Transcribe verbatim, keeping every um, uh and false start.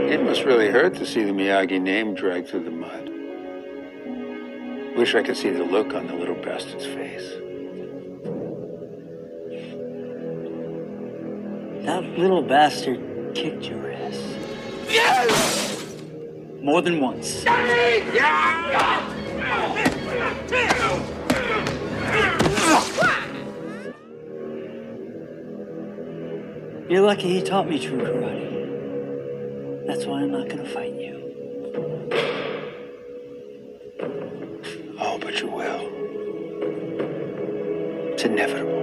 It must really hurt to see the Miyagi name dragged through the mud. Wish I could see the look on the little bastard's face. That little bastard kicked your ass. Yes! More than once. You're lucky he taught me true karate. That's why I'm not gonna fight you. Oh, but you will. It's inevitable.